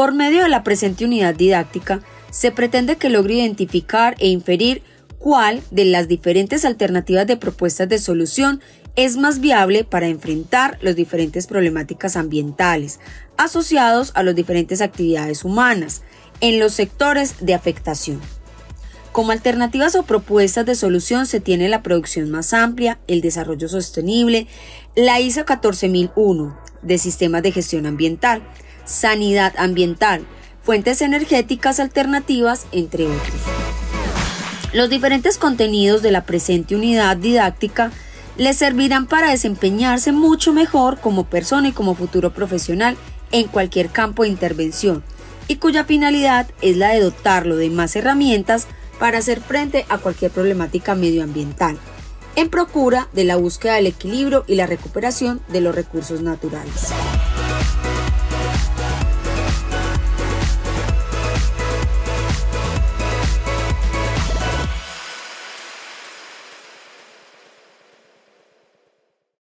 Por medio de la presente unidad didáctica, se pretende que logre identificar e inferir cuál de las diferentes alternativas de propuestas de solución es más viable para enfrentar las diferentes problemáticas ambientales asociados a las diferentes actividades humanas en los sectores de afectación. Como alternativas o propuestas de solución se tiene la producción más amplia, el desarrollo sostenible, la ISO 14001 de sistemas de gestión ambiental, sanidad ambiental, fuentes energéticas alternativas, entre otros. Los diferentes contenidos de la presente unidad didáctica les servirán para desempeñarse mucho mejor como persona y como futuro profesional en cualquier campo de intervención, y cuya finalidad es la de dotarlo de más herramientas para hacer frente a cualquier problemática medioambiental, en procura de la búsqueda del equilibrio y la recuperación de los recursos naturales.